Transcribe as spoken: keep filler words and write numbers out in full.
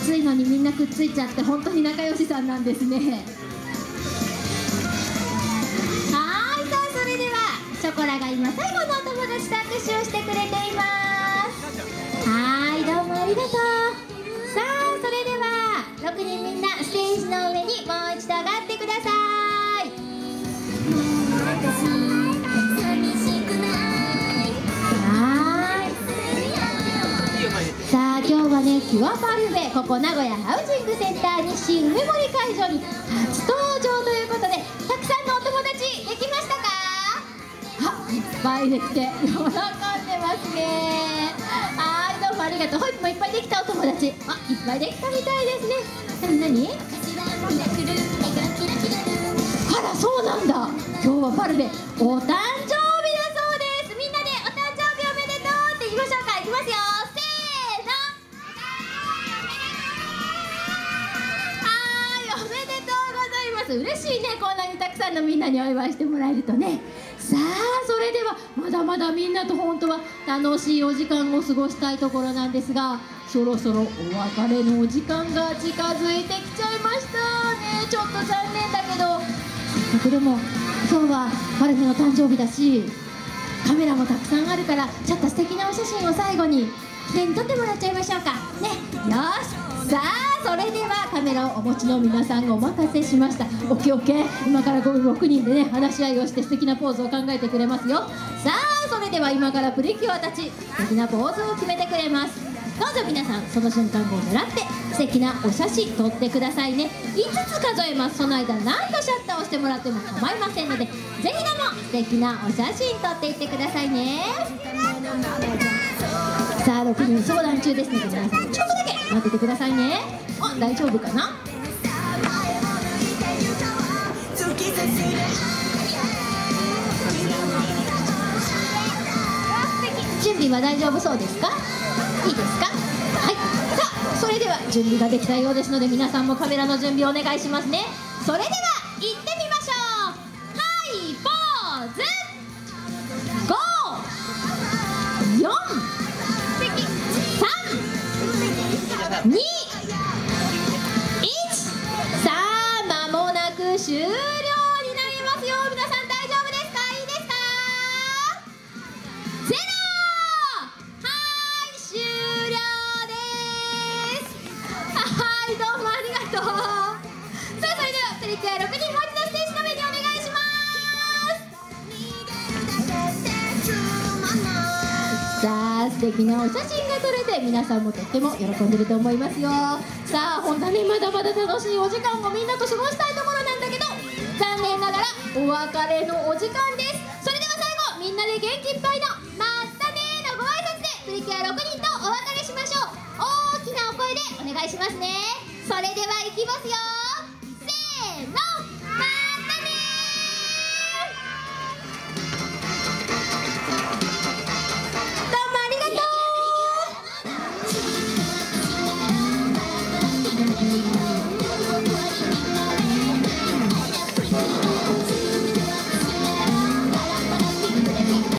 暑いのにみんなくっついちゃって本当に仲良しさんなんですね。はい、さあそれではショコラが今最後のお友達と握手をしてくれています。はい、どうもありがとう。さあそれではろくにんみんなステージの上にもう一度上がってください。さあ今日はね、キュアパルベ、ここ名古屋ハウジングセンター西梅森会場に初登場ということで、たくさんのお友達できましたか？あ、いっぱいできて喜んでますね。はい、どうもありがとう。ホイップもいっぱいできたお友達、あ、いっぱいできたみたいですね。なになに？あら、そうなんだ。今日はパルベお誕生日だそうです。みんなでお誕生日おめでとうって言いましょうか。いきますよ。嬉しいね、こんなにたくさんのみんなにお祝いしてもらえるとね。さあそれではまだまだみんなと本当は楽しいお時間を過ごしたいところなんですが、そろそろお別れのお時間が近づいてきちゃいましたね。ちょっと残念だけど、せっかくでも今日はパルフェの誕生日だし、カメラもたくさんあるから、ちょっと素敵なお写真を最後に記念に撮ってもらっちゃいましょうかね。よし、さあそれではカメラをお持ちの皆さんがお任せしました。オッケーオッケー、今からろくにんでね話し合いをして素敵なポーズを考えてくれますよ。さあそれでは今からプリキュアたち素敵なポーズを決めてくれます。どうぞ皆さんその瞬間を狙って素敵なお写真撮ってくださいね。いつつ数えます。その間何度シャッターをしてもらっても構いませんので、ぜひとも素敵なお写真撮っていってくださいね。さあろくにん相談中ですので、皆さんちょっとだけ待っててくださいね。あ、大丈夫かな。準備は大丈夫そうですか？いいですか？はい。さあそれでは準備ができたようですので、皆さんもカメラの準備お願いしますね。それでは行ってみましょう。はい、ポーズ。ご、よん、さん、に、いち。さあ間もなく終了になりますよ。皆さん大丈夫ですか？いいですか？ゼロ。はい、終了です。はい、どうもありがとう。さあそれではプリキュアろくにんもう一度ステージの上にお願いします。さあ素敵なお写真が撮れて、皆さんもとっても喜んでると思いますよ。さあ本当にまだまだ楽しいお時間をみんなと過ごしたいところなんだけど、残念ながらお別れのお時間です。それでは最後みんなで元気いっぱいのまったねーのご挨拶でプリキュアろくにんとお別れしましょう。大きなお声でお願いしますね。それではいきますよ。